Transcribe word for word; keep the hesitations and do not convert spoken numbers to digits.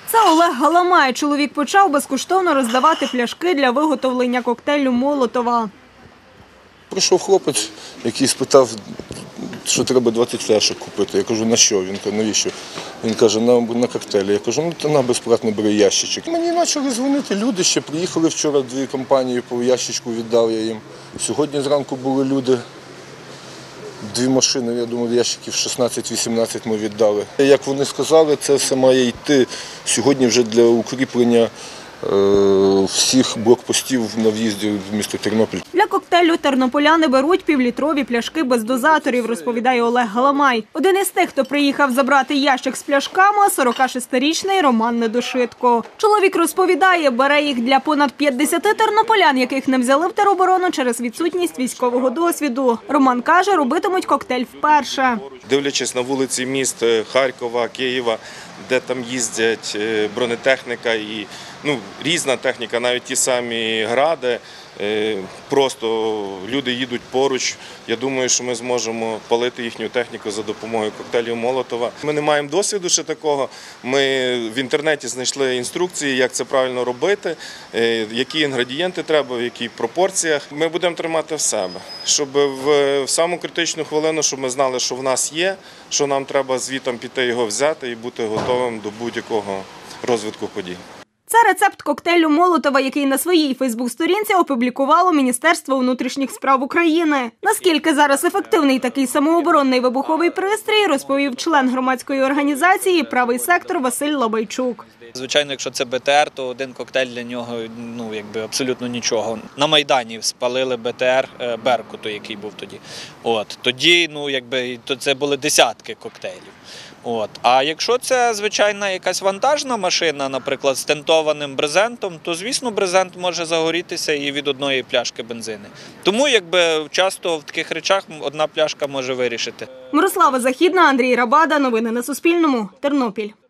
Це Олег Галамай. Чоловік почав безкоштовно роздавати пляшки для виготовлення коктейлю Молотова. Прийшов хлопець, який спитав, що треба двадцять фляшок купити. Я кажу, на що? Він каже, навіщо? Він каже, на, на коктейлі. Я кажу, ну то на безплатно бери ящичок. Мені почали дзвонити люди, ще приїхали вчора дві компанії, по ящичку віддав я їм. Сьогодні зранку були люди, дві машини, я думаю, ящиків шістнадцять-вісімнадцять ми віддали. Як вони сказали, це все має йти сьогодні вже для укріплення всіх блокпостів на в'їзді в місто Тернопіль. Для коктейлю тернополяни беруть півлітрові пляшки без дозаторів, розповідає Олег Галамай. Один із тих, хто приїхав забрати ящик з пляшками – сорокашестирічний Роман Недошитко. Чоловік розповідає, бере їх для понад п'ятдесяти тернополян, яких не взяли в тероборону через відсутність військового досвіду. Роман каже, робитимуть коктейль вперше. Дивлячись на вулиці міст Харкова, Києва, де там їздять бронетехніка і ну, різна техніка, навіть ті самі гради, просто люди їдуть поруч. Я думаю, що ми зможемо палити їхню техніку за допомогою коктейлів Молотова. Ми не маємо досвіду ще такого. Ми в інтернеті знайшли інструкції, як це правильно робити, які інгредієнти треба, в яких пропорціях. Ми будемо тримати в себе, щоб в саму критичну хвилину, щоб ми знали, що в нас є, що нам треба звітом піти його взяти і бути готовим до будь-якого розвитку подій. Це рецепт коктейлю Молотова, який на своїй фейсбук-сторінці опублікувало Міністерство внутрішніх справ України. Наскільки зараз ефективний такий самооборонний вибуховий пристрій, розповів член громадської організації «Правий сектор» Василь Лабайчук. Звичайно, якщо це Б Т Р, то один коктейль для нього ну, якби абсолютно нічого. На Майдані спалили Б Т Р «Беркуту», який був тоді. От, тоді ну, якби, то це були десятки коктейлів. От. А якщо це звичайна якась вантажна машина, наприклад, з тентованим брезентом, то, звісно, брезент може загорітися і від одної пляшки бензину. Тому якби, часто в таких речах одна пляшка може вирішити. Мирослава Західна, Андрій Рабада. Новини на Суспільному. Тернопіль.